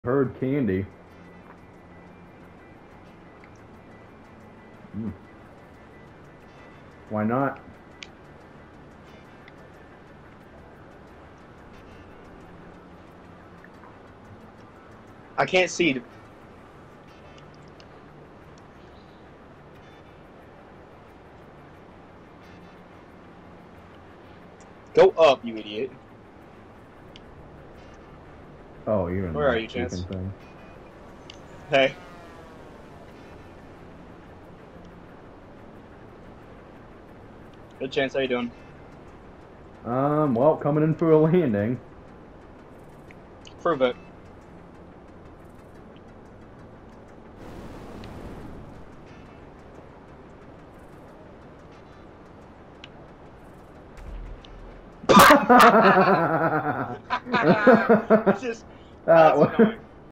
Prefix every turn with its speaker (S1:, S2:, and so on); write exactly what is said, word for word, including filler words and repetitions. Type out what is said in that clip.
S1: Herd candy. Mm. Why not?
S2: I can't see. Go up, you idiot.
S1: Oh, you're in
S2: Where
S1: the
S2: are you, Chance?
S1: thing.
S2: Hey. Good Chance, how you doing?
S1: Um, well, coming in for a landing.
S2: Prove it. Just,
S1: that, was,